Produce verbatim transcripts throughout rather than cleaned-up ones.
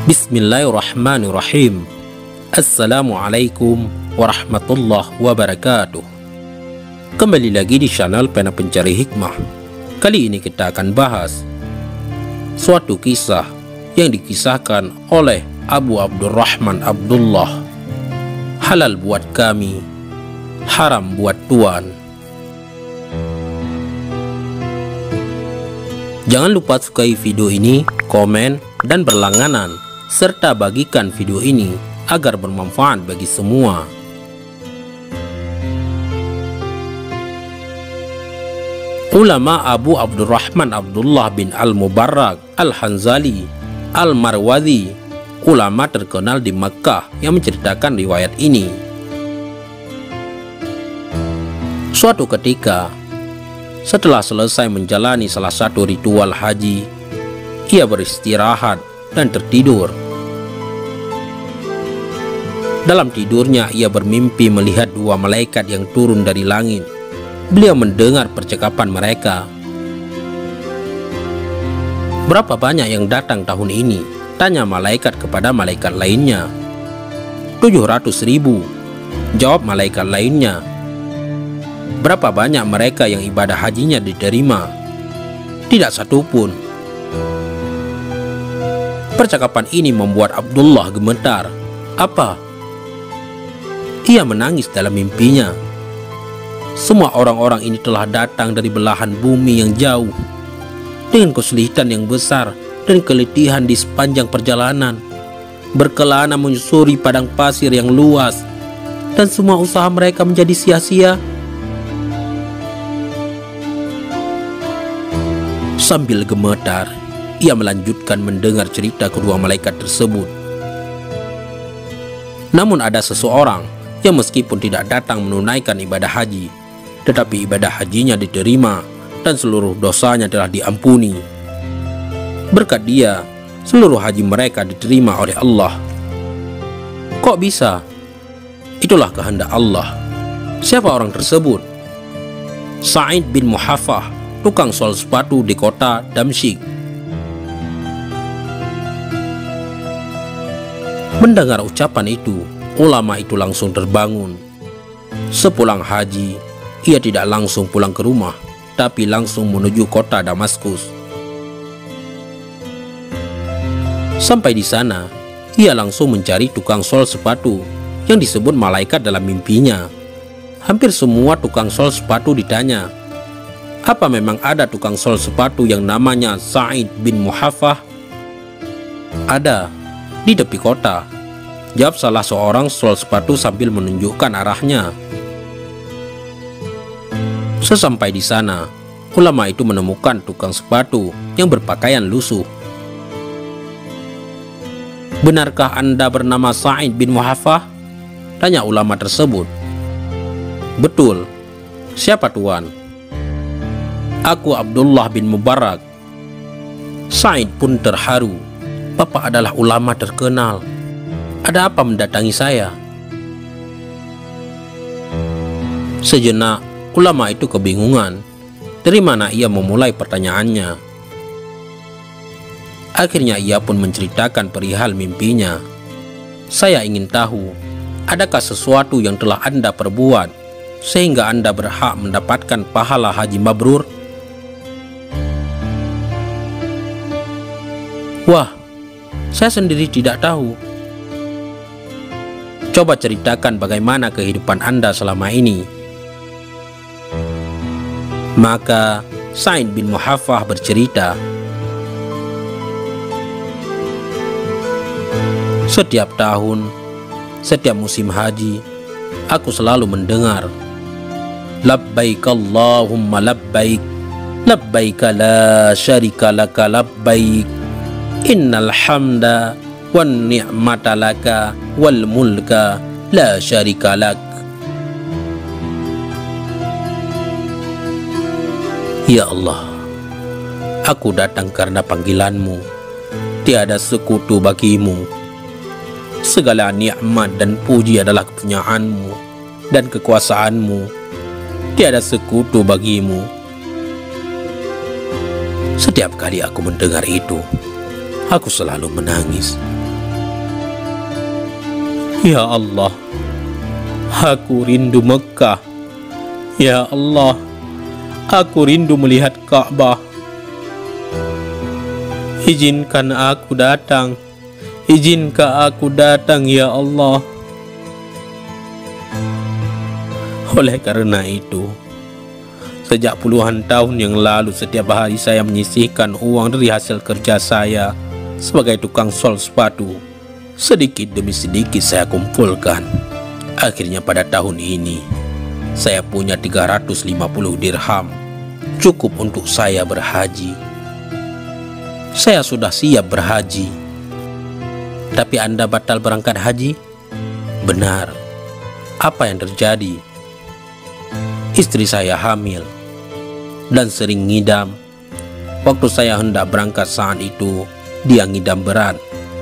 Bismillahirrahmanirrahim. Assalamualaikum warahmatullahi wabarakatuh. Kembali lagi di channel Pena Pencari Hikmah. Kali ini kita akan bahas suatu kisah yang dikisahkan oleh Abu Abdurrahman Abdullah. Halal buat kami, haram buat Tuan. Jangan lupa sukai video ini, komen, dan berlangganan, serta bagikan video ini agar bermanfaat bagi semua. Ulama Abu Abdurrahman Abdullah bin Al-Mubarrak Al-Hanzali Al-Marwazi, ulama terkenal di Makkah, yang menceritakan riwayat ini. Suatu ketika, setelah selesai menjalani salah satu ritual haji, ia beristirahat dan tertidur. Dalam tidurnya ia bermimpi melihat dua malaikat yang turun dari langit. Beliau mendengar percakapan mereka. "Berapa banyak yang datang tahun ini?" tanya malaikat kepada malaikat lainnya. Tujuh ratus ribu, jawab malaikat lainnya. "Berapa banyak mereka yang ibadah hajinya diterima?" "Tidak satupun." Percakapan ini membuat Abdullah gemetar. Apa? Ia menangis dalam mimpinya. Semua orang-orang ini telah datang dari belahan bumi yang jauh, dengan kesulitan yang besar dan keletihan di sepanjang perjalanan, berkelana menyusuri padang pasir yang luas, dan semua usaha mereka menjadi sia-sia. Sambil gemetar, ia melanjutkan mendengar cerita kedua malaikat tersebut. Namun ada seseorang yang meskipun tidak datang menunaikan ibadah haji, tetapi ibadah hajinya diterima dan seluruh dosanya telah diampuni. Berkat dia, seluruh haji mereka diterima oleh Allah. Kok bisa? Itulah kehendak Allah. Siapa orang tersebut? Sa'id bin Muhaffah, tukang sol sepatu di kota Damsyik. Mendengar ucapan itu, ulama itu langsung terbangun. Sepulang haji, ia tidak langsung pulang ke rumah, tapi langsung menuju kota Damaskus. Sampai di sana, ia langsung mencari tukang sol sepatu yang disebut malaikat dalam mimpinya. Hampir semua tukang sol sepatu ditanya, apa memang ada tukang sol sepatu yang namanya Sa'id bin Muhaffah? Ada, di tepi kota, jawab salah seorang sol sepatu sambil menunjukkan arahnya. Sesampai di sana, ulama itu menemukan tukang sepatu yang berpakaian lusuh. "Benarkah Anda bernama Sa'id bin Muhaffah?" tanya ulama tersebut. "Betul." "Siapa Tuan?" "Aku Abdullah bin Mubarak." Sa'id pun terharu. "Bapak adalah ulama terkenal. Ada apa mendatangi saya?" Sejenak, ulama itu kebingungan dari mana ia memulai pertanyaannya. Akhirnya ia pun menceritakan perihal mimpinya. "Saya ingin tahu, adakah sesuatu yang telah Anda perbuat sehingga Anda berhak mendapatkan pahala haji mabrur?" "Wah, saya sendiri tidak tahu." "Coba ceritakan bagaimana kehidupan Anda selama ini." Maka Sa'id bin Muhaffah bercerita, "Setiap tahun, setiap musim haji, aku selalu mendengar, labbaik Allahumma labbaik, labbaik la syarika laka labbaik, innal hamda wan ni'mata laka wal mulka la syarika lak." Ya Allah, aku datang karena panggilanmu. Tiada sekutu bagimu. Segala nikmat dan puji adalah kepunyaanmu dan kekuasaanmu. Tiada sekutu bagimu. Setiap kali aku mendengar itu, aku selalu menangis Ya Allah, aku rindu Mekah. Ya Allah, aku rindu melihat Ka'bah. Izinkan aku datang, izinkan aku datang ya Allah. Oleh karena itu, sejak puluhan tahun yang lalu setiap hari saya menyisihkan uang dari hasil kerja saya sebagai tukang sol sepatu. Sedikit demi sedikit saya kumpulkan. Akhirnya pada tahun ini saya punya tiga ratus lima puluh dirham, cukup untuk saya berhaji. Saya sudah siap berhaji. Tapi Anda batal berangkat haji? Benar. Apa yang terjadi? Istri saya hamil dan sering ngidam. Waktu saya hendak berangkat saat itu, dia ngidam berat.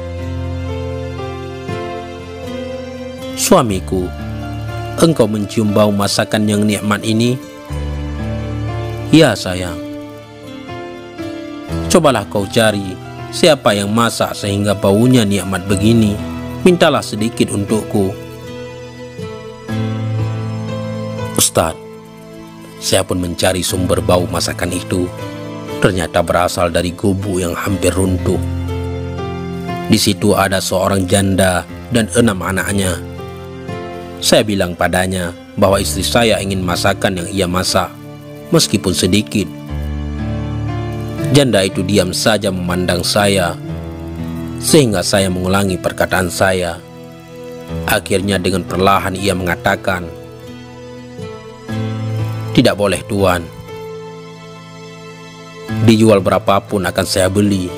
Suamiku, engkau mencium bau masakan yang nikmat ini? Ya sayang. Cobalah kau cari siapa yang masak sehingga baunya nikmat begini. Mintalah sedikit untukku. Ustadz, saya pun mencari sumber bau masakan itu. Ternyata berasal dari gubuk yang hampir runtuh. Di situ ada seorang janda dan enam anaknya. Saya bilang padanya bahwa istri saya ingin masakan yang ia masak, meskipun sedikit. Janda itu diam saja memandang saya, sehingga saya mengulangi perkataan saya. Akhirnya dengan perlahan ia mengatakan, "Tidak boleh tuan, dijual berapapun akan saya beli."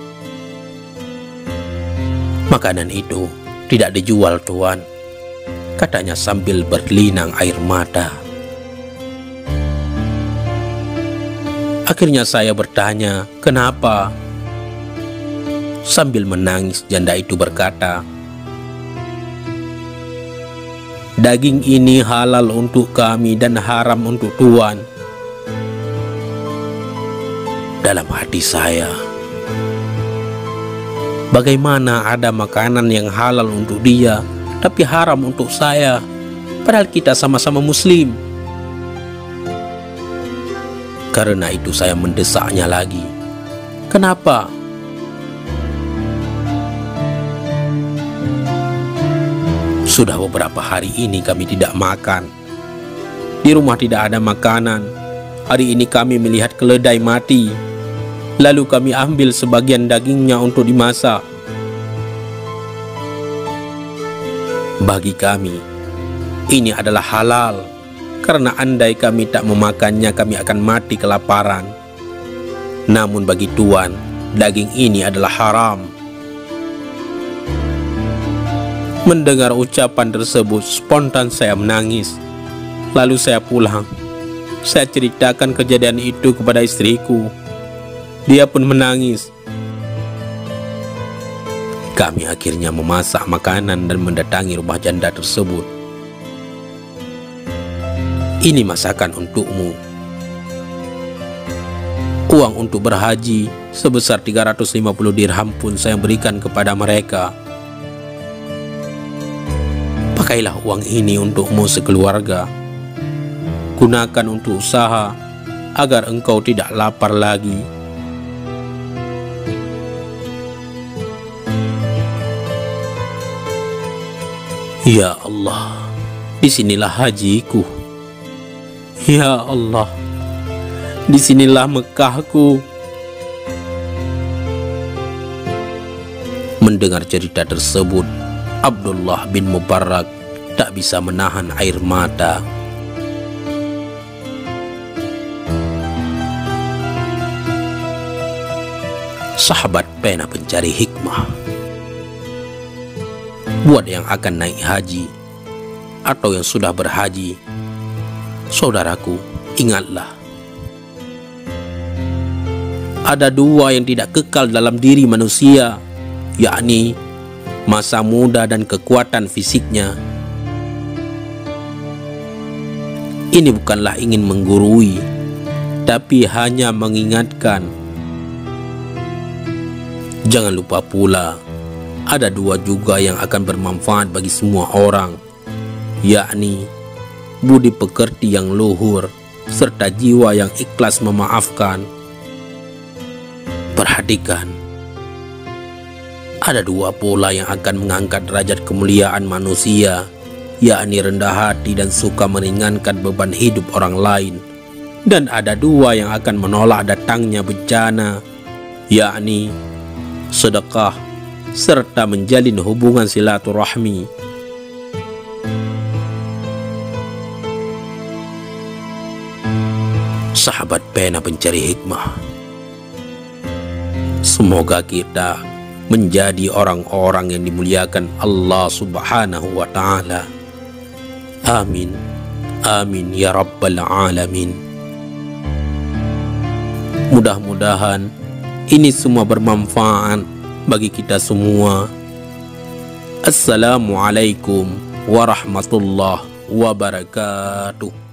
"Makanan itu tidak dijual tuan," katanya sambil berlinang air mata. Akhirnya saya bertanya, "Kenapa?" Sambil menangis janda itu berkata, "Daging ini halal untuk kami dan haram untuk tuan." Dalam hati saya, bagaimana ada makanan yang halal untuk dia tapi haram untuk saya, padahal kita sama-sama muslim? Karena itu saya mendesaknya lagi. "Kenapa?" "Sudah beberapa hari ini kami tidak makan. Di rumah tidak ada makanan. Hari ini kami melihat keledai mati. Lalu kami ambil sebagian dagingnya untuk dimasak. Bagi kami, ini adalah halal, karena andai kami tak memakannya, kami akan mati kelaparan. Namun bagi tuan, daging ini adalah haram." Mendengar ucapan tersebut, spontan saya menangis. Lalu saya pulang. Saya ceritakan kejadian itu kepada istriku. Dia pun menangis. Kami akhirnya memasak makanan dan mendatangi rumah janda tersebut. "Ini masakan untukmu. Uang untuk berhaji sebesar tiga ratus lima puluh dirham pun saya berikan kepada mereka. Pakailah uang ini untukmu sekeluarga. Gunakan untuk usaha agar engkau tidak lapar lagi." Ya Allah, disinilah hajiku. Ya Allah, disinilah Mekahku. Mendengar cerita tersebut, Abdullah bin Mubarak tak bisa menahan air mata. Sahabat pena pencari hikmah, buat yang akan naik haji atau yang sudah berhaji, saudaraku, ingatlah, ada dua yang tidak kekal dalam diri manusia, yakni masa muda dan kekuatan fisiknya. Ini bukanlah ingin menggurui, tapi hanya mengingatkan. Jangan lupa pula ada dua juga yang akan bermanfaat bagi semua orang, yakni budi pekerti yang luhur serta jiwa yang ikhlas memaafkan. Perhatikan, ada dua pola yang akan mengangkat derajat kemuliaan manusia, yakni rendah hati dan suka meringankan beban hidup orang lain. Dan ada dua yang akan menolak datangnya bencana, yakni sedekah serta menjalin hubungan silaturahmi. Sahabat pena pencari hikmah, semoga kita menjadi orang-orang yang dimuliakan Allah Subhanahu wa Ta'ala. Amin, amin ya Rabbal Alamin. Mudah-mudahan ini semua bermanfaat bagi kita semua. Assalamualaikum warahmatullahi wabarakatuh.